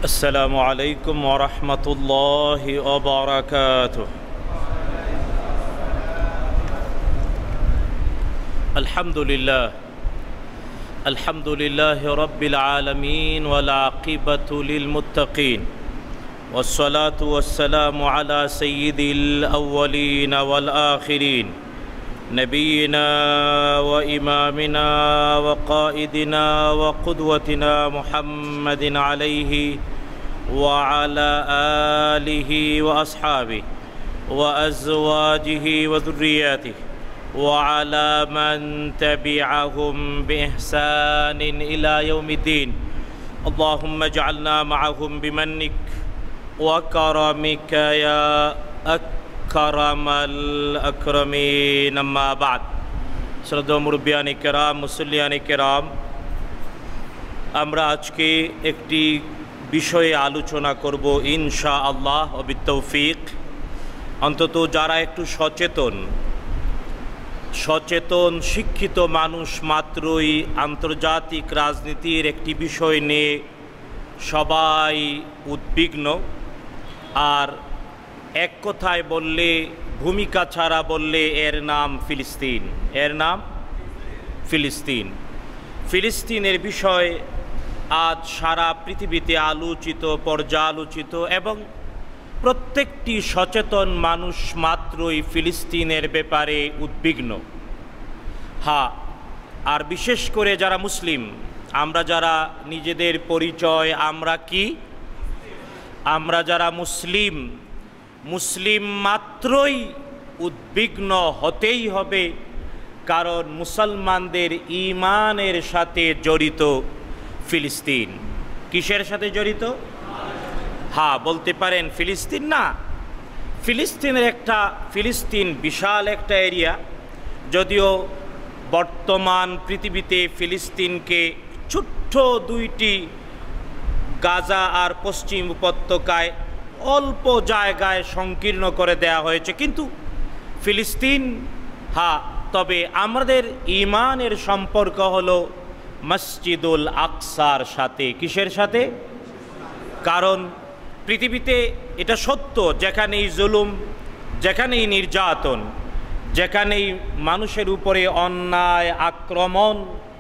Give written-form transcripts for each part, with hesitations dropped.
السلام عليكم ورحمة الله وبركاته. الحمد لله رب العالمين والعاقبة للمتقين والصلاة والسلام على سيد الأولين والآخرين نبينا وإمامنا وقائدنا وقدوتنا محمد عليه وعلى آله وأصحابه وأزواجه وذرياته وعلى من تبعهم بإحسان إلى يوم الدين. اللهم اجعلنا معهم بمنك وكرمك يا أكرم الأكرمين. أما بعد. শ্রদ্ধেয় মুরব্বিয়ান কিরাম, মুসল্লিয়ান কিরাম, আমরা আজকে একটি বিষয়ে আলোচনা করব ইনশাআল্লাহ ও বিত্তৌফিক। অন্তত যারা একটু সচেতন শিক্ষিত মানুষ মাত্রই আন্তর্জাতিক রাজনীতির একটি বিষয় নিয়ে সবাই উদ্বিগ্ন, আর এক কথায় বললে, ভূমিকা ছাড়া বললে এর নাম ফিলিস্তিন। ফিলিস্তিনের বিষয় আজ সারা পৃথিবীতে আলোচিত, পর্যালোচিত, এবং প্রত্যেকটি সচেতন মানুষ মাত্রই ফিলিস্তিনের ব্যাপারে উদ্বিগ্ন। আর বিশেষ করে যারা মুসলিম, আমরা যারা নিজেদের পরিচয় আমরা যারা মুসলিম মাত্রই উদ্বিগ্ন হতেই হবে, কারণ মুসলমানদের ঈমানের সাথে জড়িত ফিলিস্তিন। কিসের সাথে জড়িত? বলতে পারেন ফিলিস্তিন না, ফিলিস্তিন বিশাল একটা এরিয়া। যদিও বর্তমান পৃথিবীতে ফিলিস্তিনকে ছোট্ট দুইটি গাজা আর পশ্চিম উপত্যকায় অল্প জায়গায় সংকীর্ণ করে দেয়া হয়েছে, কিন্তু ফিলিস্তিন তবে আমাদের ঈমানের সম্পর্ক হলো মসজিদুল আকসার সাথে। কিসের সাথে? কারণ পৃথিবীতে এটা সত্য, যেখানেই জুলুম, যেখানেই নির্যাতন, যেখানেই মানুষের উপরে অন্যায় আক্রমণ,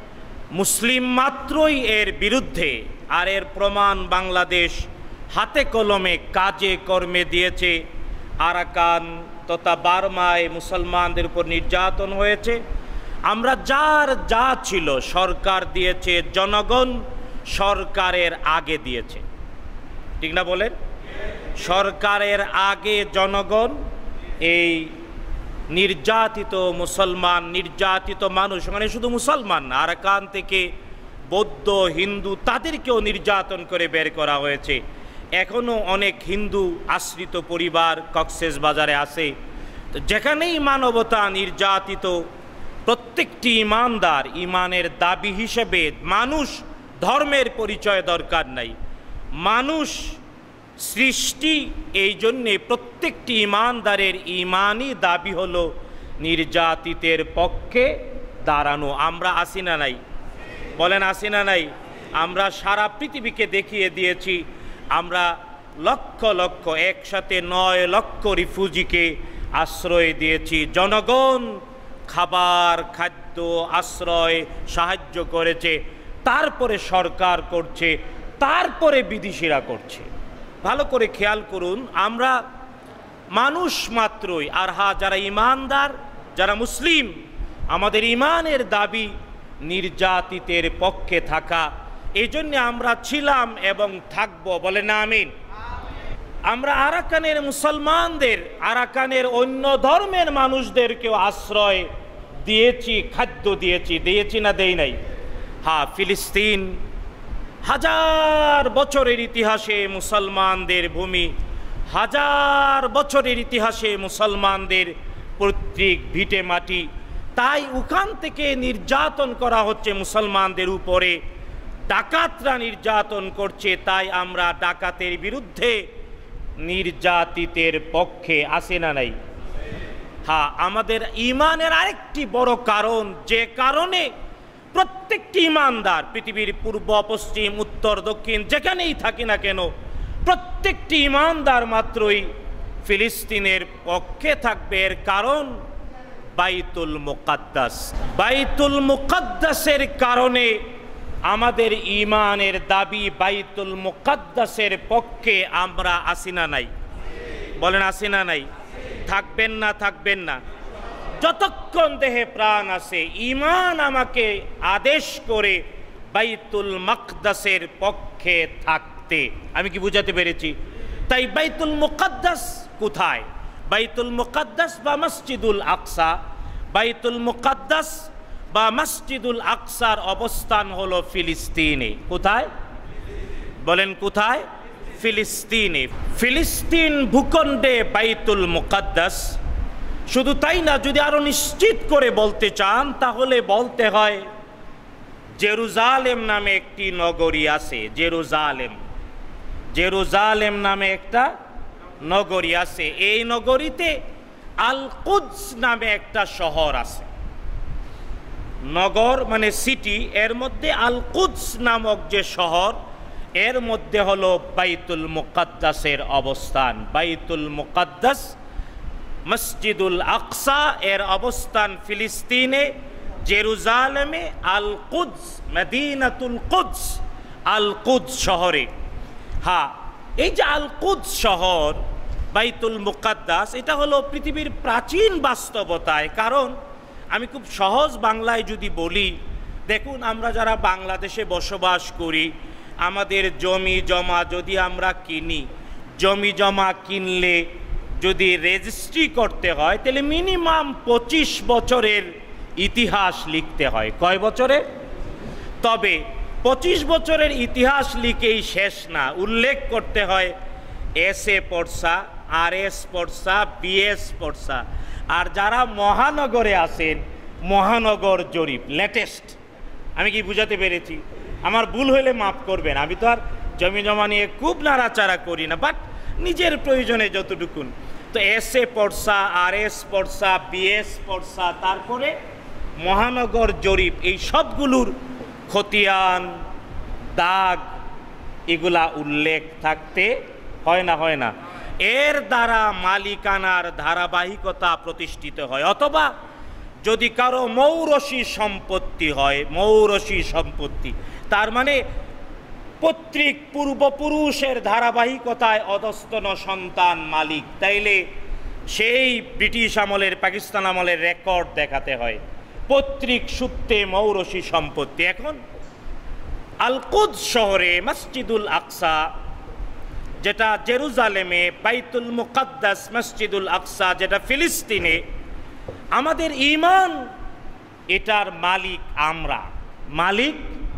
মুসলিম মাত্রই এর বিরুদ্ধে। আর এর প্রমাণ বাংলাদেশ হাতে কলমে কাজে কর্মে দিয়েছে। আরাকান তথা বার্মায় মুসলমানদের উপর নির্যাতন হয়েছে। আমরা যার যা ছিল সরকার দিয়েছে, জনগণ সরকারের আগে দিয়েছে। ঠিক না বলেন? সরকারের আগে জনগণ এই নির্যাতিত নির্যাতিত মানুষ, মানে শুধু মুসলমান না, আরাকান থেকে বৌদ্ধ, হিন্দু, তাদেরকেও নির্যাতন করে বের করা হয়েছে। এখনও অনেক হিন্দু আশ্রিত পরিবার কক্সেস বাজারে আছে। তো যেখানেই মানবতা নির্যাতিত, প্রত্যেকটি ঈমানদার ঈমানের দাবি হিসেবে, মানুষ ধর্মের পরিচয় দরকার নাই, মানুষ সৃষ্টি, এই জন্যে প্রত্যেকটি ঈমানদারের ঈমানি দাবি হলো নির্যাতিতের পক্ষে দাঁড়ানো। আমরা আসি না নাই? বলেন আসি না নাই? আমরা সারা পৃথিবীকে দেখিয়ে দিয়েছি। আমরা লক্ষ লক্ষ, একসাথে 9 লক্ষ রিফিউজিকে আশ্রয় দিয়েছি। জনগণ খাবার, খাদ্য, আশ্রয়, সাহায্য করেছে। তারপরে সরকার করছে, তারপরে বিদেশিরা করছে। ভালো করে খেয়াল করুন, আমরা মানুষ মাত্রই। আর যারা ঈমানদার, যারা মুসলিম, আমাদের ঈমানের দাবি নির্যাতিতের পক্ষে থাকা। এই জন্যে আমরা ছিলাম এবং থাকবো। বলেন আমিন। আমরা আরাকানের মুসলমানদের, আরাকানের অন্য ধর্মের মানুষদেরকেও আশ্রয় দিয়েছি, খাদ্য দিয়েছি না দেই নাই? ফিলিস্তিন হাজার বছরের ইতিহাসে মুসলমানদের ভূমি, হাজার বছরের ইতিহাসে মুসলমানদের পৈতৃক ভিটে মাটি। তাই ওখান থেকে নির্যাতন করা হচ্ছে মুসলমানদের উপরে, ডাকাতরা নির্যাতন করছে। তাই আমরা ডাকাতের বিরুদ্ধে, নির্যাতিতের পক্ষে। আসে না নাই? আমাদের ঈমানের আরেকটি বড় কারণ, যে কারণে প্রত্যেকটি ইমানদার পৃথিবীর পূর্ব পশ্চিম উত্তর দক্ষিণ যেখানেই থাকি না কেন, প্রত্যেকটি ইমানদার মাত্রই ফিলিস্তিনের পক্ষে থাকবে। এর কারণ বাইতুল মুকাদ্দাস। বাইতুল মুকাদ্দাসের কারণে আমাদের ঈমানের দাবি, বাইতুল মুকাদ্দাসের পক্ষে আমরা আছি না নাই? বলেন আছি না নাই? থাকবেন না থাকবেন না? যতক্ষণ দেহে প্রাণ আছে ঈমান আমাকে আদেশ করে বাইতুল মুকাদ্দাসের পক্ষে থাকতে। আমি কি বুঝাতে পেরেছি? তাই বাইতুল মুকাদ্দাস কোথায়? বাইতুল মুকাদ্দাস বা মসজিদুল আকসা, বাইতুল মুকাদ্দাস বা মসজিদুল আকসার অবস্থান হলো ফিলিস্তিনে। কোথায় বলেন? কোথায়? ফিলিস্তিনে। ফিলিস্তিন ভূখণ্ডে বাইতুল মুকাদ্দাস। শুধু তাই না, যদি আরো নিশ্চিত করে বলতে চান তাহলে বলতে হয় জেরুজালেম নামে একটি নগরী আছে। জেরুজালেম, জেরুজালেম নামে একটা নগরী আছে। এই নগরীতে আল কুদস নামে একটা শহর আছে। নগর মানে সিটি, এর মধ্যে আল কুদস নামক যে শহর, এর মধ্যে হলো বাইতুল মুকাদ্দাসের অবস্থান। বাইতুল মুকাদ্দাস, মসজিদুল আকসা এর অবস্থান ফিলিস্তিনে, জেরুজালেমে, আল কুদস, মদিনাতুল কুদস, আল কুদস শহরে। হ্যাঁ, এই যে আল কুদস শহর, বাইতুল মুকাদ্দাস, এটা হলো পৃথিবীর প্রাচীন বাস্তবতায়। কারণ আমি খুব সহজ বাংলায় যদি বলি, দেখুন আমরা যারা বাংলাদেশে বসবাস করি, আমাদের জমি জমা যদি আমরা কিনি, জমি জমা কিনলে যদি রেজিস্ট্রি করতে হয় তাহলে মিনিমাম 25 বছরের ইতিহাস লিখতে হয়। কয় বছরে? তবে 25 বছরের ইতিহাস লিখেই শেষ না, উল্লেখ করতে হয় এসএ পড়সা, আরএস পড়সা, বিএস পড়সা। আর যারা মহানগরে আছেন, মহানগর জরিপ লেটেস্ট। আমি কি বুঝাতে পেরেছি? আমার ভুল হইলে মাফ করবেন। আমি তো আর জমি জমা নিয়ে খুব নাড়াচাড়া করি না, বাট নিজের প্রয়োজনে যতটুকুন। তো এসএ পড়সা, আরএস পড়সা, বিএস পড়সা, তারপরে মহানগর জরিপ, এই সবগুলোর খতিয়ান, দাগ, এগুলা উল্লেখ থাকতে হয় না? হয় না? এর দ্বারা মালিকানার ধারাবাহিকতা প্রতিষ্ঠিত হয়। অথবা যদি কারো মৌরসি সম্পত্তি হয়, মৌরসি সম্পত্তি তার মানে পৈতৃক পূর্বপুরুষের ধারাবাহিকতায় অধস্তন সন্তান মালিক, তাইলে সেই ব্রিটিশ আমলের, পাকিস্তান আমলের রেকর্ড দেখাতে হয়, পৈতৃক সূত্রে মৌরসি সম্পত্তি। এখন আল কুদস শহরে মসজিদুল আকসা, যেটা জেরুজালেমে, বাইতুল মুকাদ্দাস, মসজিদুল আকসা যেটা ফিলিস্তিনে, আমাদের ঈমান এটার মালিক আমরা। মালিক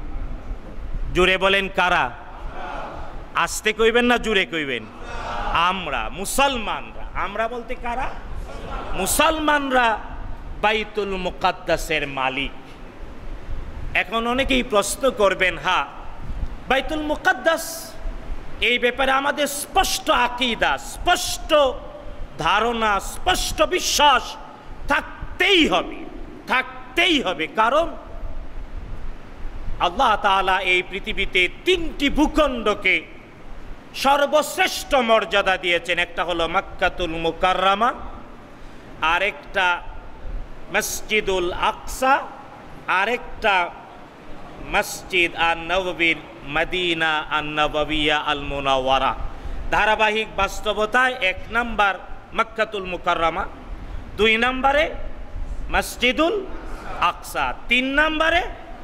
জুড়ে বলেন কারা? আস্তে কইবেন না জুড়ে কইবেন? আমরা, মুসলমানরা। আমরা বলতে কারা? মুসলমানরা বাইতুল মুকাদ্দাসের মালিক। এখন অনেকেই প্রশ্ন করবেন, হ্যাঁ বাইতুল মুকাদ্দাস, এই ব্যাপারে আমাদের স্পষ্ট আকীদা, স্পষ্ট ধারণা, স্পষ্ট বিশ্বাস থাকতেই হবে, থাকতেই হবে। কারণ আল্লাহ তাআলা এই পৃথিবীতে 3টি ভূখণ্ডকে সর্বশ্রেষ্ঠ মর্যাদা দিয়েছেন। একটা হলো মক্কাতুল মুকাররমা, আরেকটা মসজিদুল আকসা, আরেকটা মসজিদ আন-নববীর মদিনা আন-নববিয়া আল মুনাওয়ারা। ধারাবাহিক বাস্তবতায় 1 নম্বর মক্কাতুল মুকাররমা, 2 নম্বরে মসজিদুল আকসা, 3 নম্বরে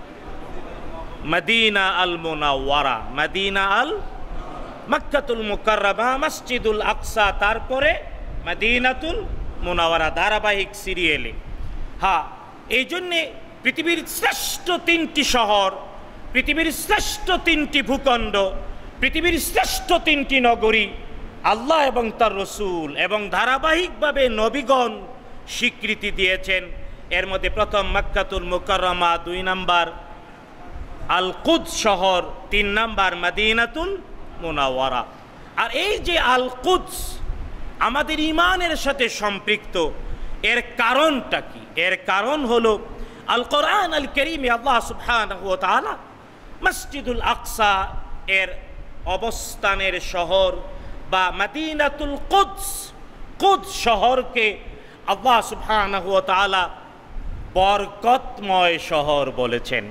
মদিনা আল মুনাওয়ারা। মদিনা আল, মক্কাতুল মুকাররমা, মসজিদুল আকসা, তারপরে মদিনাতুল মুনাওয়ারা, ধারাবাহিক সিরিয়ালে। হ্যাঁ, এই জন্যে পৃথিবীর শ্রেষ্ঠ 3টি শহর, পৃথিবীর শ্রেষ্ঠ 3টি ভূখণ্ড, পৃথিবীর শ্রেষ্ঠ 3টি নগরী আল্লাহ এবং তার রসুল এবং ধারাবাহিকভাবে নবীগণ স্বীকৃতি দিয়েছেন। এর মধ্যে প্রথম মক্কাতুল মুকাররমা, 2 নম্বর আল কুদস শহর, 3 নম্বর মদিনাতুল মুনাওয়ারা। আর এই যে আল কুদস আমাদের ঈমানের সাথে সম্পৃক্ত, এর কারণটা কি? এর কারণ হলো আল কোরআন আল কারীমে আল্লাহ সুবহানাহু ওয়া তাআলা মসজিদুল আকসা এর অবস্থানের শহর বা মদিনাতুল কুদস, কুদস শহরকে আল্লাহ সুবহানাহু ওয়া তাআলা বরকতময় শহর বলেছেন।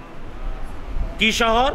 কি শহর?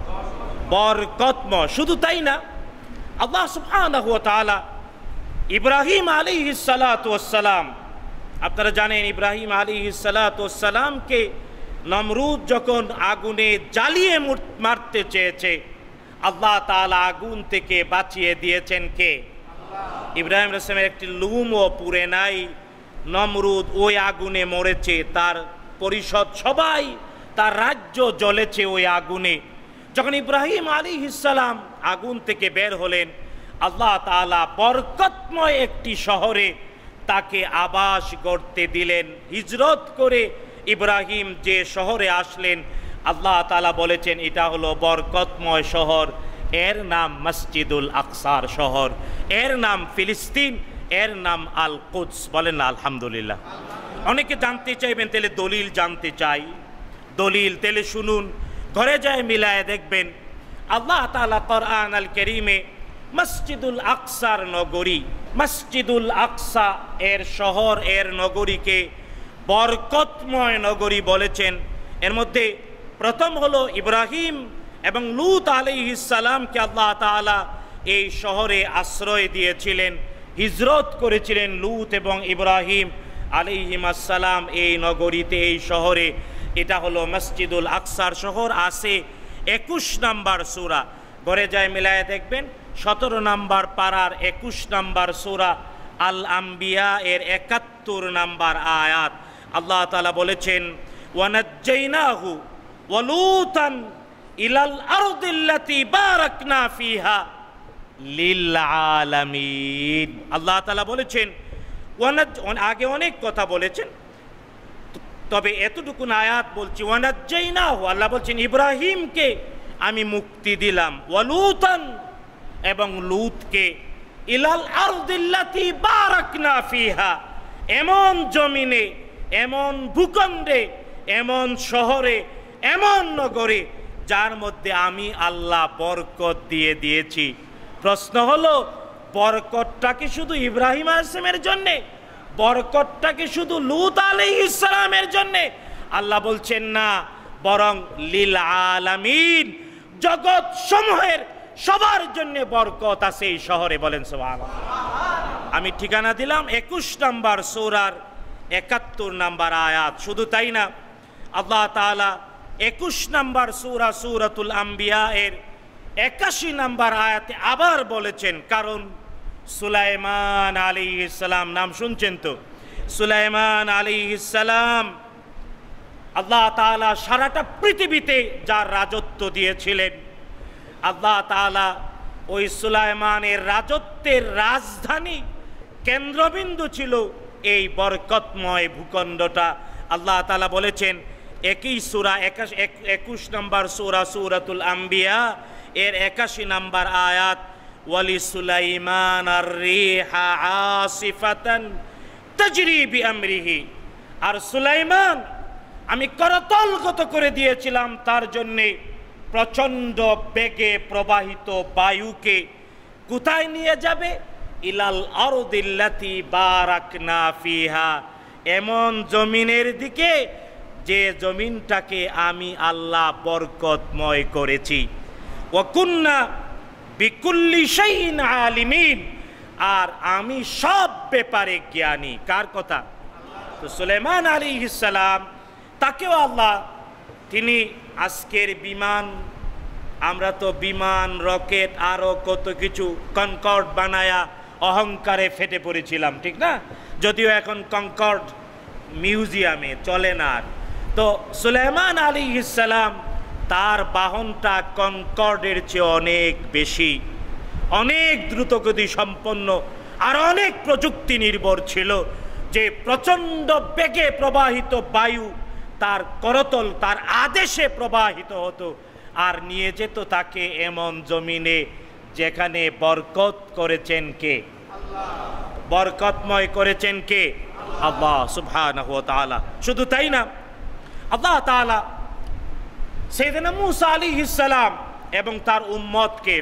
বরকতময়। শুধু তাই না, আল্লাহ সুবহানাহু ওয়া তাআলা ইব্রাহিম আলাইহিস সালাতু ওয়াস সালাম, আপনারা জানেন ইব্রাহিম আলাইহিস সালাতু ওয়াস সালামকে নমরুদ যখন আগুনে জ্বালিয়ে মারতে চেয়েছে, আল্লাহ তাআলা আগুন থেকে বাঁচিয়ে দিয়েছেন কে? ইব্রাহিম আলাইহিস সালামের একটি লুমও পুড়ে নাই, নমরুদ ওই আগুনে মরেছে, তার পরিষদ সবাই, তার রাজ্য জ্বলেছে ওই আগুনে। যখন ইব্রাহিম আলাইহিস সালাম আগুন থেকে বের হলেন, আল্লাহ তাআলা বরকতময় একটি শহরে তাকে আবাস গড়তে দিলেন। হিজরত করে ইব্রাহিম যে শহরে আসলেন, আল্লাহ তাআলা বলেছেন এটা হলো বরকতময় শহর, এর নাম মসজিদুল আকসার শহর, এর নাম ফিলিস্তিন, এর নাম আল কুদস। বলেন না আলহামদুলিল্লাহ। অনেকে জানতে চাইবেন, তাহলে দলিল জানতে চাই, দলিল তাহলে শুনুন, ঘরে যায় মিলায় দেখবেন আল্লাহ তাআলা কোরআন আল কারীমে মসজিদুল আকসার নগরী, মসজিদুল আকসা এর শহর, এর নগরীকে বরকতময় নগরী বলেছেন। এর মধ্যে প্রথম হলো ইব্রাহিম এবং লূত আলাইহিস সালামকে আল্লাহ তাআলা এই শহরে আশ্রয় দিয়েছিলেন, হিজরত করেছিলেন লূত এবং ইব্রাহিম আলাইহিমাস সালাম এই নগরীতে, এই শহরে। এটা হলো মসজিদুল আকসার শহর। আছে 21 নম্বর সূরা, ঘরে যায় মিলায় দেখবেন 17 নম্বর পারার 21 নম্বর সূরা আল আম্বিয়া এর 71 নম্বর আয়াত। আল্লাহ তাআলা বলেছেন ওয়ানাজ্জাইনাহু ওয়া লূতান ইলাল আরদিল্লাতী বারাকনা ফিহা লিল আলামিন। আল্লাহ তাআলা বলেছেন, আগে অনেক কথা বলেছেন, তবে এতটুকু আয়াত বলছি, ওয়ানাজ্জাইনাহু, আল্লাহ বলছেন ইব্রাহিমকে আমি মুক্তি দিলাম, ওয়া লূতান, এবং লূতকে, ইলাল আরদিল্লাতী বারাকনা ফিহা, এমন জমিনে, এমন ভূখণ্ডে, এমন শহরে, এমন নগরে যার মধ্যে আমি আল্লাহ বরকত দিয়ে দিয়েছি। প্রশ্ন হলো, বরকতটা কি শুধু ইব্রাহিম আলাইহিস সালামের জন্যে? বরকতটা কি শুধু লূত আলাইহিস সালামের জন্যে? আল্লাহ বলছেন না, বরং লিল আলামিন, জগৎ সমূহের সবার জন্য বরকত আছে এই শহরে। বলেন সুবহানাল্লাহ। আমি ঠিকানা দিলাম 21 নম্বর সূরার 71 নম্বর আয়াত। শুধু তাই না, আল্লাহ তাআলা 21 নম্বর সূরা সূরাতুল আম্বিয়া এর 81 নম্বর আয়াতে আবার বলেছেন, কারণ সুলাইমান আলাইহিস সালাম, নাম শুনছেন তো, সুলাইমান আলাইহিস সালাম আল্লাহ তাআলা সারাটা পৃথিবীতে যার রাজত্ব দিয়েছিলেন, আল্লাহ তাআলা ওই সুলাইমানের রাজত্বের রাজধানী, কেন্দ্রবিন্দু ছিল এই বরকতময় ভূখণ্ডটা। আল্লাহ তাআলা বলেছেন একই সূরা 21 নম্বর সূরা সূরাতুল আম্বিয়া এর 81 নম্বর আয়াত, ওয়ালি সুলাইমান আর-রিহা আসিফাতান তাজরি বিআমরিহি, আর সুলাইমান আমি করতলগত করে দিয়েছিলাম তার জন্যে প্রচণ্ড বেগে প্রবাহিত বায়ুকে। কোথায় নিয়ে যাবে? ইলাল আরদিল্লাতী বারাকনা ফিহা, এমন জমিনের দিকে যে জমিনটাকে আমি আল্লাহ বরকতময় করেছি। ওয়া কুন্না বিকুল্লি শাইইন আলিমিন, আর আমি সব ব্যাপারে জ্ঞানী। কার কথা? তো সুলাইমান আলাইহিস সালাম, তাকেও আল্লাহ, তিনি আজকের বিমান, আমরা তো বিমান, রকেট, আরও কত কিছু কনকর্ড বানায়া অহংকারে ফেটে পড়েছিলাম, ঠিক না? যদিও এখন কনকর্ড মিউজিয়ামে চলে না। তো সুলাইমান আলাইহিস সালাম, তার বাহনটা কনকর্ডের চেয়ে অনেক বেশি, অনেক দ্রুতগতি সম্পন্ন, আর অনেক প্রযুক্তি নির্ভর ছিল, যে প্রচণ্ড বেগে প্রবাহিত বায়ু তার করতল, তার আদেশে প্রবাহিত হতো আর নিয়ে যেত তাকে এমন জমিনে যেখানে বরকত করেছেন কে? বরকতময় করেছেন কে? আল্লাহ সুবহানাহু ওয়া তাআলা। শুধু তাই না, আল্লাহ তাআলা সাইয়েদনা মূসা আলাইহিস সালাম এবং তার উম্মতকে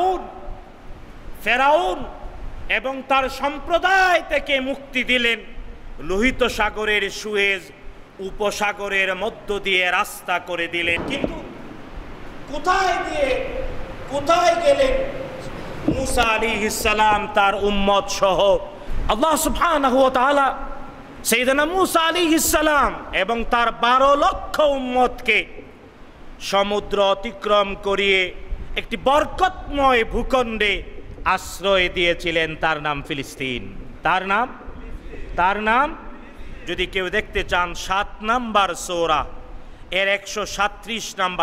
ফেরাউন এবং তার সম্প্রদায় থেকে মুক্তি দিলেন। লোহিত সাগরের সুয়েজ উপসাগরের মধ্য দিয়ে রাস্তা করে দিলেন। কিন্তু কোথায় গেলেন মূসা আলাইহিস সালাম তার উম্মত সহ? আল্লাহ সুবহানাহু ওয়া তাআলা সাইয়েদনা মূসা আলাইহিস সালাম এবং তার 12 লক্ষ উম্মতকে সমুদ্র অতিক্রম করিয়ে একটি বরকতময় ভূখণ্ডে আশ্রয় দিয়েছিলেন। তার নাম ফিলিস্তিন। তার নাম যদি কেউ দেখতে চান 7 নাম্বার সূরা এর 137 নাম্বার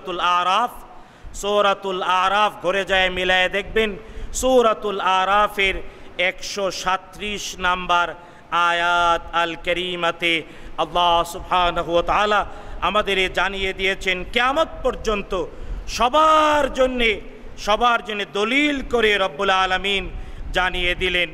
সূরাতুল আরাফ ঘুরে যায় মিলায়ে দেখবেন। সূরাতুল আরাফের 137 নাম্বার আয়াত আল কারীমাতে আল্লাহ সুবহানাহু ওয়া তাআলা আমাদের জানিয়ে দিয়েছেন কিয়ামত পর্যন্ত সবার জন্য দলিল করে রব্বুল আলামিন জানিয়ে দিলেন।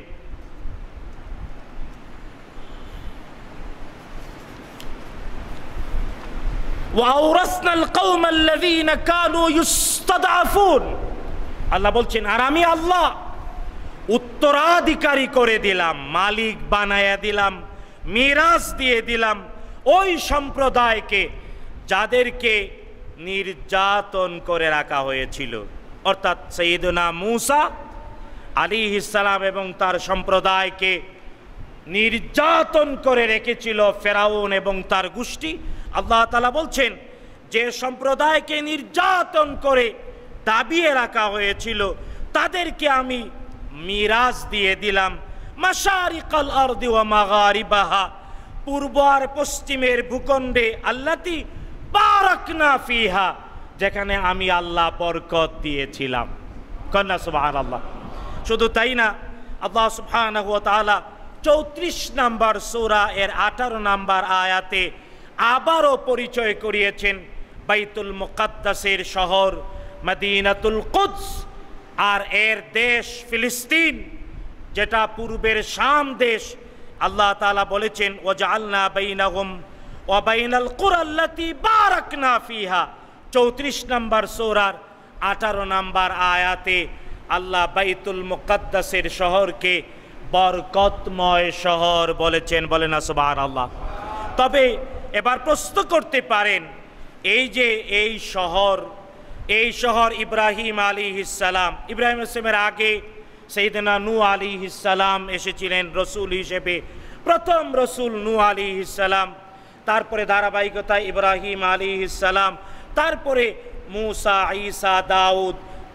ওয়াউরাসনাল কওমাল্লাযীনা কানু ইস্তাদআফুন, আল্লাহ বলছেন আর আমি আল্লাহ উত্তরাধিকারী করে দিলাম, মালিক বানায়া দিলাম, মিরাস দিয়ে দিলাম ওই সম্প্রদায়কে যাদেরকে নির্যাতন করে রাখা হয়েছিল। অর্থাৎ সাইয়েদনা মূসা আলাইহিস সালাম এবং তার সম্প্রদায়কে নির্যাতন করে রেখেছিল ফেরাউন এবং তার গোষ্ঠী। আল্লাহ তাআলা বলছেন যে সম্প্রদায়কে নির্যাতন করে দাবিয়ে রাখা হয়েছিল তাদেরকে আমি মিরাস দিয়ে দিলাম। মাশারিকাল আরদি ওয়া মাগারিবাহা, পূর্ব আর পশ্চিমের ভূখণ্ডে, আল্লাতি বারাকনা ফিহা, যেখানে আমি আল্লাহ বরকত দিয়েছিলাম। কন্যা সুবহানাল্লাহ। শুধু তাই না, আল্লাহ সুবহানাহু ওয়া তাআলা 34 নাম্বার সূরা এর 18 নাম্বার আয়াতে আবারও পরিচয় করিয়েছেন বাইতুল মুকাদ্দাসের শহর মদিনাতুল কুদস আর এর দেশ ফিলিস্তিন, যেটা পূর্বের শাম দেশ। আল্লাহ তাআলা বলেছেন ওয়াজআলনা বাইনাহুম ওয়া বাইনাল কুরাল্লাতী বারাকনা ফিহা। 34 নাম্বার সূরার 18 নাম্বার আয়াতে আল্লাহ বাইতুল মুকাদ্দাসের শহরকে বরকতময় শহর বলেছেন। বলেন না সুবহানাল্লাহ। তবে এবার প্রশ্ন করতে পারেন, এই শহর ইব্রাহিম আলাইহিস সালাম, ইব্রাহিম ইসলামের আগে সাইয়েদনা নূহ আলাইহিস সালাম এসেছিলেন রসুল হিসেবে, প্রথম রসুল নূহ আলাইহিস সালাম, তারপরে ধারাবাহিকতায় ইব্রাহিম আলাইহিস সালাম, তারপরে মূসা ঈসা দাউদ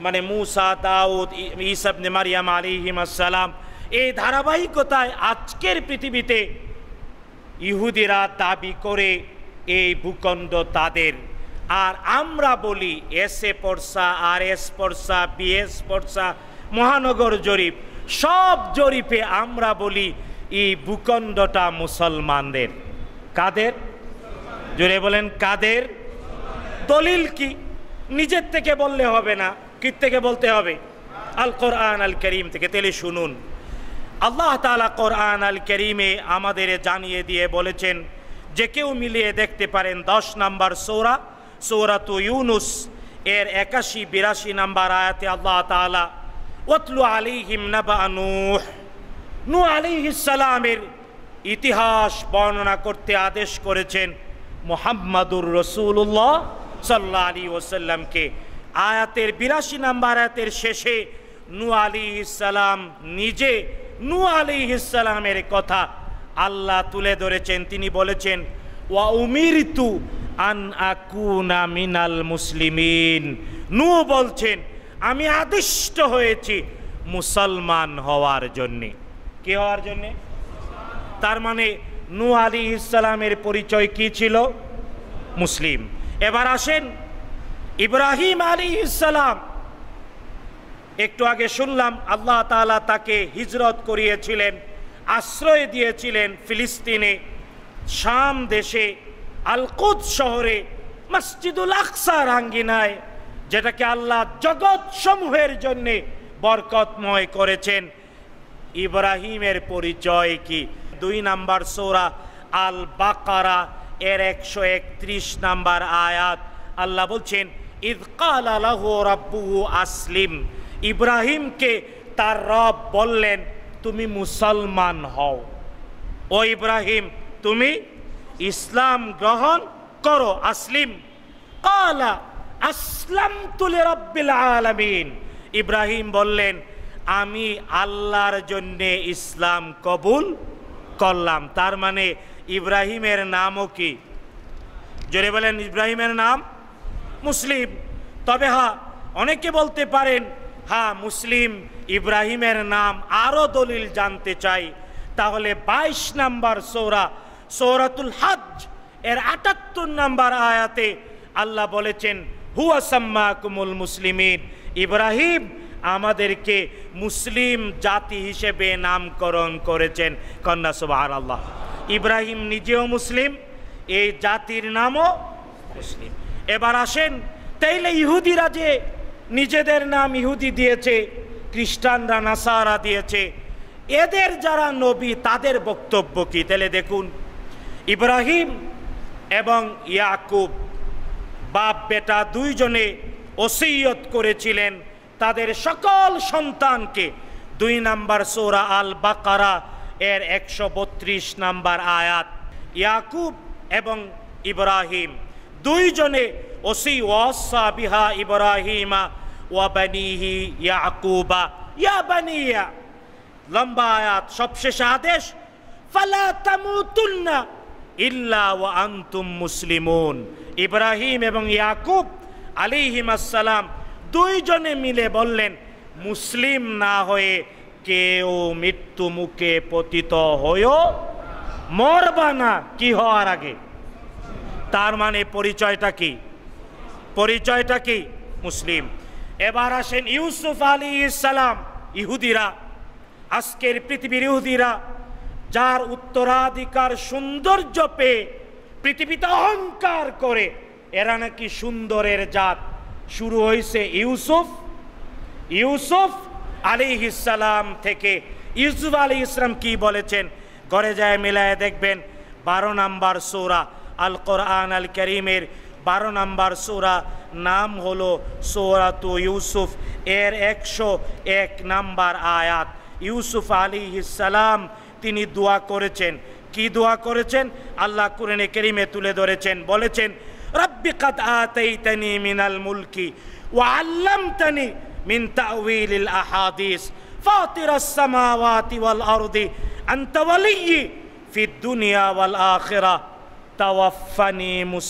ঈসা ইবনে মারইয়াম আলাইহিস সালাম। এই ধারাবাহিকতায় আজকের পৃথিবীতে ইহুদিরা দাবি করে এই ভূখণ্ড তাদের, আর আমরা বলি এসএ পড়সা, আর এস পড়সা, বিএস পড়সা, মহানগর জরিপ, সব জরিপে আমরা বলি এই ভূখণ্ডটা মুসলমানদের। কাদের? জোরে বলেন কাদের? দলিল কি? নিজের থেকে বললে হবে না, কি থেকে বলতে হবে? আল কোরআন আল কারীম থেকে। তাহলে শুনুন, আল্লাহ তাআলা কোরআন আল কারীমে আমাদের জানিয়ে দিয়ে বলেছেন, যে কেউ মিলিয়ে দেখতে পারেন 10 নাম্বার সূরাতু ইউনুস এর 81-82 নাম্বার আয়াতে আল্লাহ তাআলা ওয়াতলু আলাইহিম নাবা নূহ আলাইহিস সালামের ইতিহাস বর্ণনা করতে আদেশ করেছেন মুহাম্মাদুর রাসূলুল্লাহ সাল্লাল্লাহু আলাইহি ওয়াসাল্লামকে। আয়াতের 82 নাম্বার আয়াতের শেষে নূহ আলাইহিস সালাম নিজে নূহ আলাইহিস সালামের কথা আল্লাহ তুলে ধরেছেন। তিনি বলেছেন ওয়া উমিরতু আন আকুনা মিনাল মুসলিমিন। নূহ বলছেন আমি আদিষ্ট হয়েছি মুসলমান হওয়ার জন্যে। কি হওয়ার জন্যে? তার মানে নূহ আলাইহিস সালামের পরিচয় কি ছিল? মুসলিম। এবার আসেন ইব্রাহিম আলাইহিস সালাম, একটু আগে শুনলাম আল্লাহ তাআলা তাকে হিজরত করিয়েছিলেন, আশ্রয় দিয়েছিলেন ফিলিস্তিনে, শাম দেশে, আল কুদস শহরে, মসজিদুল আকসার আঙ্গিনায়, যেটাকে আল্লাহ জগৎ সমূহের জন্য বরকতময় করেছেন। ইব্রাহিমের পরিচয় কি? 2 নাম্বার সূরা আল বাকারা এর 131 নাম্বার আয়াত আল্লাহ বলছেন ইয ক্বালা লাহু রাব্বুহু আসলিম, ইব্রাহিমকে তার রব বললেন তুমি মুসলমান হও, ও ইব্রাহিম তুমি ইসলাম গ্রহণ করো, আসলিম। ক্বালা আসলামতু লিরাব্বিল আলামিন, ইব্রাহিম বললেন আমি আল্লাহর জন্য ইসলাম কবুল করলাম। তার মানে ইব্রাহিমের নামও কি? জোরে বলেন, ইব্রাহিমের নাম মুসলিম। তবে হ্যাঁ, অনেকে বলতে পারেন হ্যাঁ মুসলিম ইব্রাহিমের নাম, আরো দলিল জানতে চাই, তাহলে 22 নাম্বার সূরাতুল হজ এর 78 নাম্বার আয়াতে আল্লাহ বলেছেন হুয়া সাম্মাকুমুল মুসলিমিন, ইব্রাহিম আমাদেরকে মুসলিম জাতি হিসেবে নামকরণ করেছেন। কন্যা সুবহানাল্লাহ। ইব্রাহিম নিজেও মুসলিম, এই জাতির নামও মুসলিম। এবার আসেন, তাইলে ইহুদিরা যে নিজেদের নাম ইহুদি দিয়েছে, খ্রিস্টানরা নাসারা দিয়েছে, এদের যারা নবী তাদের বক্তব্য কি? তাহলে দেখুন, ইব্রাহিম এবং ইয়াকুব বাপ বেটা দুইজনে ওসিয়ত করেছিলেন তাদের সকল সন্তানকে। 2 নাম্বার সূরা আল বাকারা এর 132 নাম্বার আয়াত, ইয়াকুব এবং ইব্রাহিম দুইজনে ওয়াসা বিহা ইব্রাহিমা ওয়া বানিহি ইয়াকুবা ইয়া বানিয়া, লম্বা আয়াত, সবশেষে আদেশ ফালা তামুতুন্না ইল্লা ওয়া আনতুম মুসলিমুন। ইব্রাহিম এবং ইয়াকুব আলাইহিমাস সালাম দুইজনে মিলে বললেন মুসলিম না হয়ে কেউ মৃত্যু মুখে পতিত হয়েও মরবা না, কি হওয়ার আগে। তার মানে পরিচয়টা কি? পরিচয়টা কি? মুসলিম। এবার আসেন ইউসুফ আলাইহিস সালাম, ইহুদিরা, আজকের পৃথিবীর ইহুদিরা যার উত্তরাধিকার সৌন্দর্য পেয়ে পৃথিবীতে অহংকার করে, এরা নাকি সুন্দরের জাত। শুরু হয়েছে ইউসুফ আলাইহিস সালাম থেকে। ইউসুফ আলাইহিস সালাম কি বলেছেন? ঘরে যায় মিলায় দেখবেন 12 নাম্বার সূরা আল কোরআন আল কারীমের 12 নাম্বার সূরা নাম হলো সূরাতু ইউসুফ, এর 101 নাম্বার আয়াত। ইউসুফ আলাইহিস সালাম তিনি দোয়া করেছেন। কি দোয়া করেছেন? আল্লাহ কোরআনে কারীমে তুলে ধরেছেন, বলেছেন রব্বি কাদ আতাইতানি মিনাল মুলকি ওয়া আল্লামতানি মিন তাউইলিল আহাদিস ফাতিরাস সামাওয়াতি ওয়াল আরদি আনতা ওয়ালিয়্যি ফিদ দুনিয়া ওয়াল আখিরাহ তাওয়াফফানি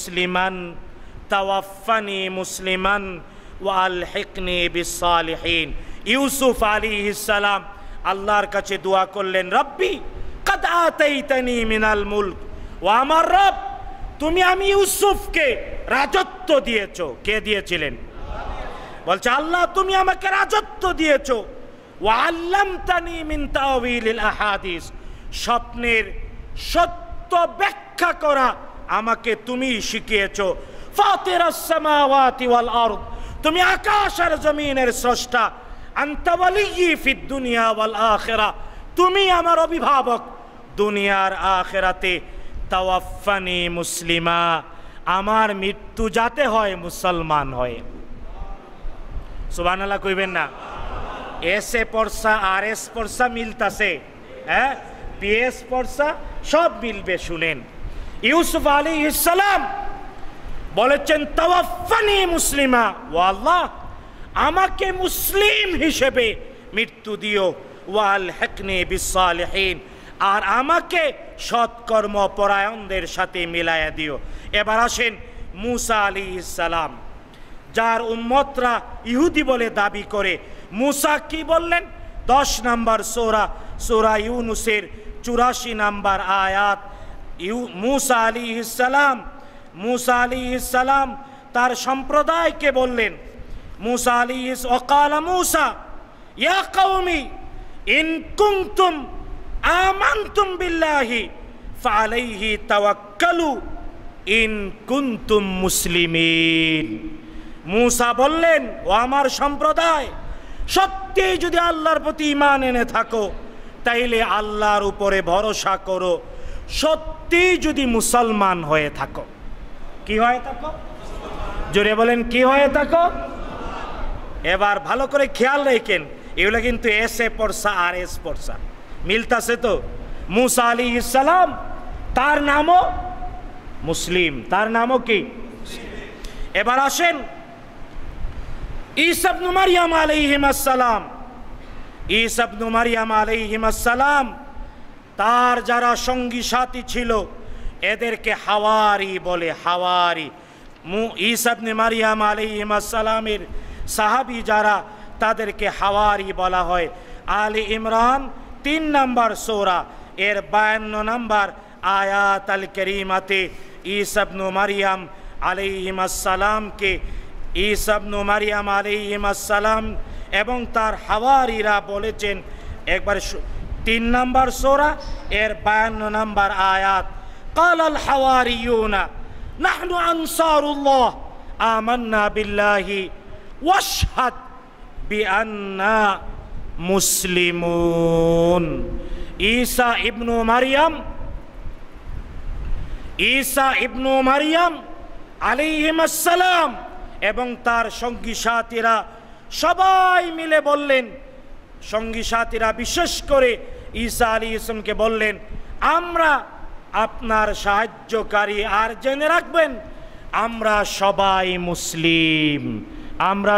মুসলিমান ওয়া আলহিকনি বিস সালিহিন। ইউসুফ আলাইহিস সালাম আল্লাহর কাছে দোয়া করলেন, রব্বি কাদ আতাইতানি মিনাল মুলক, ও আমার রব তুমি আমি ইউসুফকে রাজত্ব দিয়েছো। কে দিয়েছিলেন? বলছে আল্লাহ তুমি আমাকে রাজত্ব দিয়েছো। ওয়া আল্লামতানি মিন তাউইলিল আহাদিস, স্বপ্নের সত্য ব্যাখ্যা করা আমাকে তুমি শিখিয়েছো। ফাতিরাস সামাওয়াতি ওয়াল আরদ, তুমি আকাশ আর জমিনের স্রষ্টা। আনতা ওয়ালিয়্যি ফিদ দুনিয়া ওয়াল আখিরাহ, তুমি আমার অভিভাবক দুনিয়ার আখিরাতে। তাওয়াফফানি মুসলিমা, আমার মৃত্যু যাতে হয় মুসলমান হয়। সুবহানাল্লাহ কইবেন না? এসে পড়সা আর এস পড়সা মিলতাছে, হ্যাঁ, পিএস পড়সা সব মিলবে। শুনেন, ইউসুফ আলাইহিস সালাম বলেছেন তাওয়াফফানি মুসলিমা, ও আল্লাহ আমাকে মুসলিম হিসেবে মৃত্যু দিও। ওয়াল হিকনি বিস সালিহিন, আর আমাকে সৎকর্ম পরায়ণদের সাথে মিলায়া দিও। এবার আসেন মুসা আলাইহিস সালাম, যার উম্মতরা ইহুদি বলে দাবি করে। মুসা কি বললেন? 10 নাম্বার সূরা ইউনুসের 84 নাম্বার আয়াত। মুসা আলাইহিস সালাম তার সম্প্রদায়কে বললেন, মুসা আলাইহিস ওয়াকালা মুসা ইয়া কওমি ইন কুনতুম আমানতুম বিল্লাহি ফাআলাইহি তাওয়াক্কালু ইন কুনতুম মুসলিমিন। মুসা বললেন, ও আমার সম্প্রদায়, সত্যি যদি আল্লাহর প্রতি ঈমান এনে থাকো তাইলে আল্লাহর উপরে ভরসা করো। সত্যি যদি মুসলমান হয়ে থাকো, কি হয়ে থাকো? জোরে বলেন, কি হয়ে থাকো? এবার ভালো করে খেয়াল রাখেন, এগুলো কিন্তু এস এ পড়সা আর এস পড়সা মিলতাছে তো। মুসা আলাইহিস সালাম তার নামও মুসলিম, তার নামও কি? এবার আসেন ঈসা ইবনে মারইয়াম আলাইহিস সালাম। ঈসা ইবনে মারইয়াম আলাইহিস সালাম তার যারা সঙ্গী সাথী ছিল এদেরকে হাওয়ারি বলে, হাওয়ারি। ঈসা ইবনে মারইয়াম আলাইহিস সালামের সাহাবী যারা তাদেরকে হাওয়ারি বলা হয়। আলে ইমরান 3 নম্বর সূরা এর 52 নম্বর আয়াত আল কারীমাতে ঈসা ইবনে মারইয়াম আলাইহিস সালামকে, ঈসা ইবনে মারইয়াম আলাইহিস সালাম এবং তার হাওয়ারিরা বলেছেন, একবার 3 নম্বর সূরা এর 52 নম্বর আয়াত, ক্বালাল হাওয়ারিয়ুনা নাহনু আনসারুল্লাহ আমান্না বিল্লাহি ওয়াশহাদ বিআন্না মুসলিমুন। ঈসা ইবনে মারইয়াম আলাইহিস সালাম এবং তার সঙ্গী সাথীরা সবাই মিলে বললেন, সঙ্গী সাথীরা বিশেষ করে ঈসা আলাইহিস সালামকে বললেন, আমরা আপনার সাহায্যকারী, আর জেনে রাখবেন আমরা সবাই মুসলিম, আমরা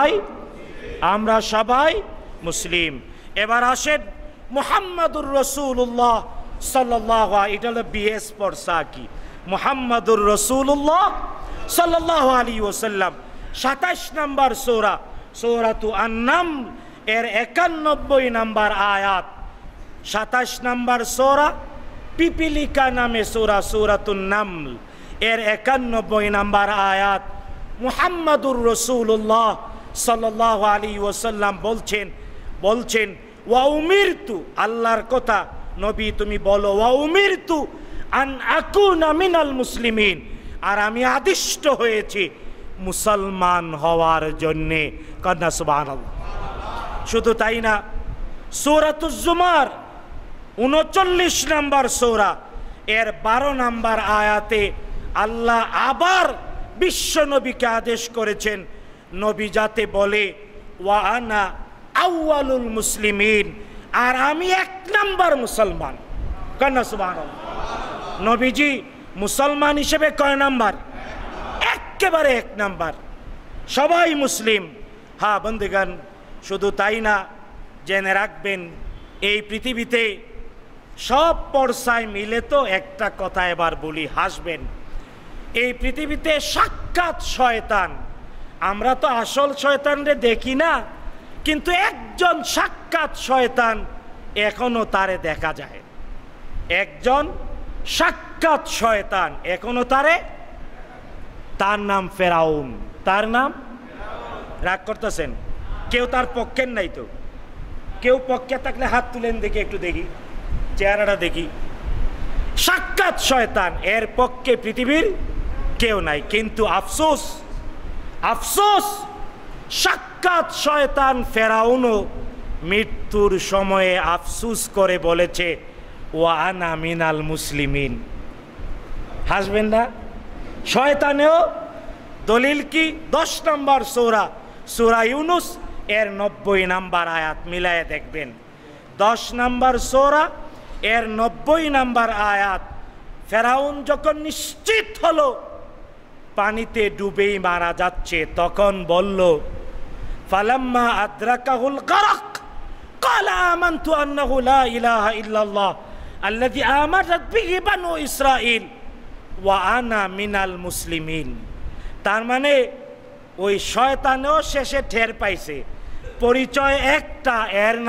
সবাই মুসলিম। এবার আসেন মুহাম্মাদুর রাসূলুল্লাহ সাল্লাল্লাহু আলাইহি, এটা হলো বিএস পড়সা কি, মুহাম্মাদুর রাসূলুল্লাহ সাল্লাল্লাহু আলাইহি ওয়াসাল্লাম 27 নম্বর সূরা, সূরাতু আন-নামল এর 91 নম্বর আয়াত। 27 নম্বর সূরা পিপিলিকা নামে সূরা, সূরাতুন নামল এর 91 নম্বর আয়াত। মুহাম্মাদুর রাসূলুল্লাহ সাল্লাল্লাহু আলাইহি ওয়াসাল্লাম বলছেন ওয়া উমিরতু, আল্লাহর কথা নবী তুমি বলো, ওয়া উমিরতু আন আকুনা মিনাল মুসলিমিন, আর আমি আদিষ্ট হয়েছি মুসলমান হওয়ার জন্যে। কন্যা সুবহানাল্লাহ। শুধু তাই না, সূরাতুজ জুমার 39 নম্বর সূরা এর 12 নম্বর আয়াতে আল্লাহ আবার বিশ্ব নবীকে আদেশ করেছেন, নবী যাতে বলে ওয়া আনা আউয়ালুল মুসলিমিন, আর আমি 1 নম্বর মুসলমান। কন্যা সুবহানাল্লাহ। নবীজি মুসলমান হিসেবে কয় নাম্বার? একেবারে 1 নাম্বার, সবাই মুসলিম। হ্যাঁ বন্ধুগণ, শুধু তাই না, জেনে রাখবেন এই পৃথিবীতে সব পর্সায় মিলে তো একটা কথা এবার বলি, হাসবেন, এই পৃথিবীতে সাক্ষাৎ শয়তান, আমরা তো আসল শয়তানরে দেখি না, কিন্তু একজন সাক্ষাৎ শয়তান এখনো তারে দেখা যায়, একজন সাক্ষাৎ শয়তান এখনো তার নাম ফেরাউন। তার নাম, রাগ করতেছেন, কেউ তার পক্ষের নাই তো? কেউ পক্ষে থাকলে হাত তুলেন দেখি, একটু দেখি চেহারাটা দেখি। সাক্ষাৎ শয়তান, এর পক্ষে পৃথিবীর কেউ নাই, কিন্তু আফসোস সাক্ষাৎ শয়তান ফেরাউনও মৃত্যুর সময়ে আফসোস করে বলেছে ওয়া আনা মিনাল মুসলিমিন। হাসবেন না? শয়তানেও দলিল কি? 10 নম্বর সূরা ইউনুস এর 90 নম্বর আয়াত মিলায়ে দেখবেন। 10 নম্বর সূরা এর 90 নম্বর আয়াত। ফেরাউন যখন নিশ্চিত হলো পানিতে ডুবেই মারা যাচ্ছে, তখন বলল ফালাম্মা আদরাকাহুল গারাক ক্বালা আমানতু আন্নাহু লা ইলাহা ইল্লাল্লাহ আল্লাযী আমানাত বিহি বানু ইসরাঈল ওয়া আনা মিনাল মুসলিমিন। তার মানে ওই শয়তানও শেষে ঠের পাইছে, পরিচয় একটা,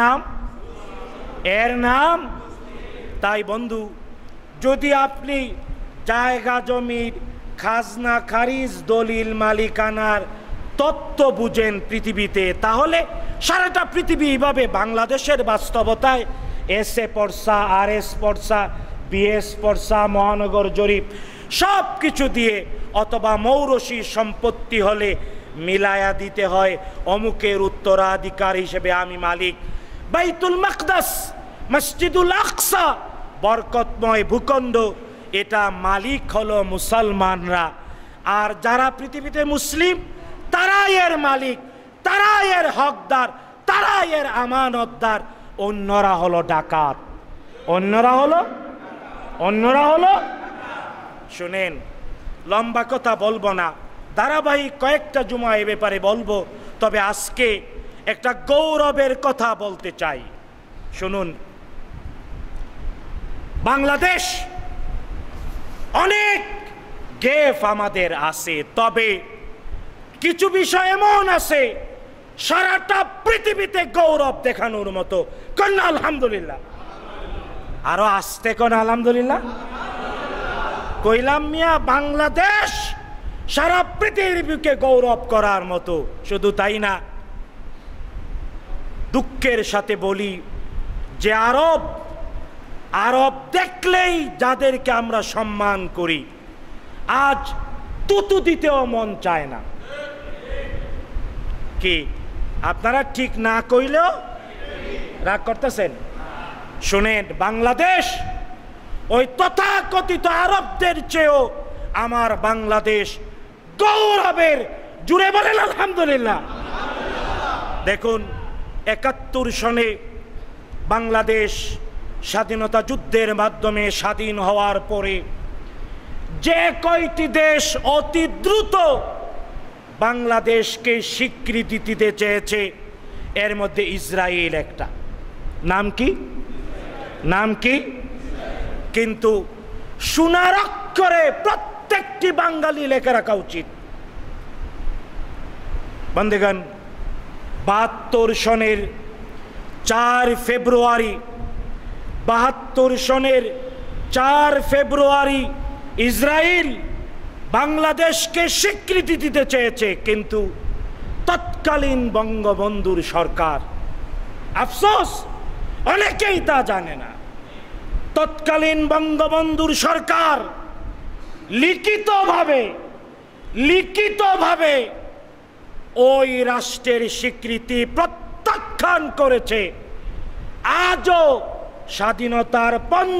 এর নাম। তাই বন্ধু, যদি আপনি জায়গা জমির খাজনা খারিজ দলিল মালিকানার তত্ত্ব বুঝেন পৃথিবীতে, তাহলে সারাটা পৃথিবী এইভাবে বাংলাদেশের বাস্তবতায় এসএ পড়সা, আরএস পড়সা, বিএস পড়সা, মহানগর জরিপ সব কিছু দিয়ে, অথবা মৌরসী সম্পত্তি হলে মিলায়া দিতে হয় অমুকের উত্তরাধিকার হিসেবে আমি মালিক। বাইতুল মাকদাস, মসজিদুল আকসা, বরকতময় ভূখণ্ড, এটা মালিক হলো মুসলমানরা। আর যারা পৃথিবীতে মুসলিম তারাই এর মালিক, তারাই এর হকদার, তারাই এর আমানতদার। অন্যরা হলো ডাকাত, অন্যরা হলো। শুনেন, লম্বা কথা বলবো না, ধারাবাহিক কয়েকটা জুমা এ ব্যাপারে বলবো। তবে আজকে একটা গৌরবের কথা বলতে চাই। শুনুন, বাংলাদেশ অনেক গেফ আমাদের আছে, তবে কিছু বিষয় এমন আছে সারাটা পৃথিবীতে গৌরব দেখানোর মতো। কন্যা আলহামদুলিল্লাহ, আরো আসতে কোন আলহামদুলিল্লাহ। কইলাম মিয়া, বাংলাদেশ সারা পৃথিবীকে গৌরব করার মতো। শুধু তাই না, দুঃখের সাথে বলি যে আরব দেখলেই যাদেরকে আমরা সম্মান করি, আজ তুতু দিতেও মন চায় না। কি আপনারা ঠিক না কইলেও রাগ করতেছেন? শুনেন, বাংলাদেশ ওই তথাকথিত আরবদের চেয়েও আমার বাংলাদেশ গৌরবের। জুড়ে বলেন আলহামদুলিল্লাহ। দেখুন, ৭১ সনে বাংলাদেশ স্বাধীনতা যুদ্ধের মাধ্যমে স্বাধীন হওয়ার পরে যে কয়টি দেশ অতি দ্রুত বাংলাদেশকে স্বীকৃতি দিতে চেয়েছে, এর মধ্যে ইসরায়েল একটা। নাম কি? কিন্তু সোনার অক্ষরে প্রত্যেকটি বাঙালি লেখা রাখা উচিত। বন্ধুগণ, ৭২ সনের ৪ ফেব্রুয়ারি ৭২ সনের ৪ ফেব্রুয়ারি ইসরায়েল বাংলাদেশকে স্বীকৃতি দিতে চেয়েছে, কিন্তু তৎকালীন বঙ্গবন্ধুর সরকার, আফসোস অনেকেই তা জানে না, তৎকালীন বঙ্গবন্ধুর সরকার লিখিতভাবে ওই রাষ্ট্রের স্বীকৃতি প্রত্যাখ্যান করেছে। আজও স্বাধীনতার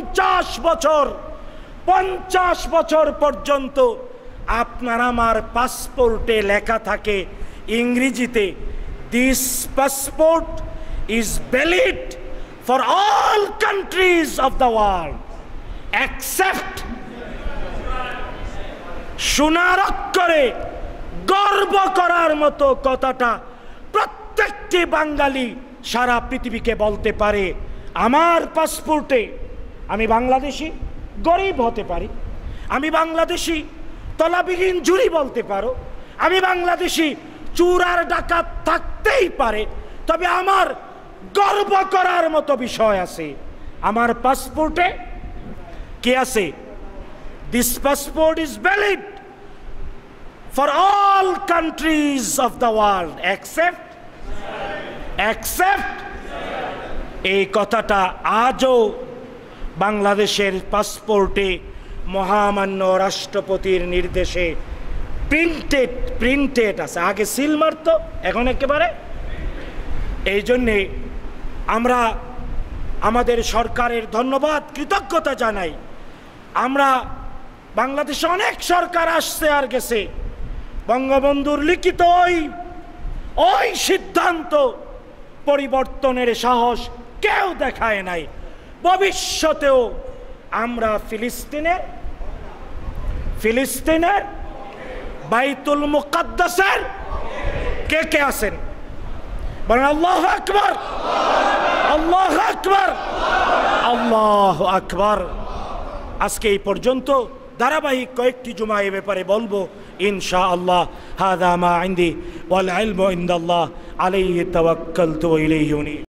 ৫০ বছর পর্যন্ত আপনার আমার পাসপোর্টে লেখা থাকে ইংরেজিতে, this passport is valid for all countries of the world except. সোনার অক্ষরে গর্ব করার মতো কথাটা প্রত্যেকটি বাঙালি সারা পৃথিবীকে বলতে পারে, আমার পাসপোর্টে আমি বাংলাদেশি, গরিব হতে পারি, আমি বাংলাদেশি তলাবিহীন জুরি বলতে পারো, আমি বাংলাদেশি চোর আর ডাকাত থাকতেই পারে, তবে আমার গর্ব করার মতো বিষয় আছে। আমার পাসপোর্টে কি আছে? This passport is valid for all countries of the world except. এই কথাটা আজও বাংলাদেশের পাসপোর্টে মহামান্য রাষ্ট্রপতির নির্দেশে প্রিন্টেড আছে। আগে সিল মারতো, এখন একেবারে। এই জন্যে আমরা আমাদের সরকারের ধন্যবাদ, কৃতজ্ঞতা জানাই। আমরা বাংলাদেশে অনেক সরকার আসছে আর গেছে, বঙ্গবন্ধুর লিখিত ওই সিদ্ধান্ত পরিবর্তনের সাহস কেউ দেখায় নাই। ভবিষ্যতেও আমরা ফিলিস্তিনের বাইতুল মুকাদ্দাসের কে কে আছেন বলেন আল্লাহু আকবার, আল্লাহু আকবার, আল্লাহু আকবার। আজকে এই পর্যন্ত, ধারাবাহিক কয়েকটি জুমা এ ব্যাপারে বলবো ইনশাআল্লাহ। হাযা মা ইনদি ওয়াল ইলমু ইনদাল্লাহ আলাইহি তাওয়াক্কালতু ওয়া ইলাইহি উনীব।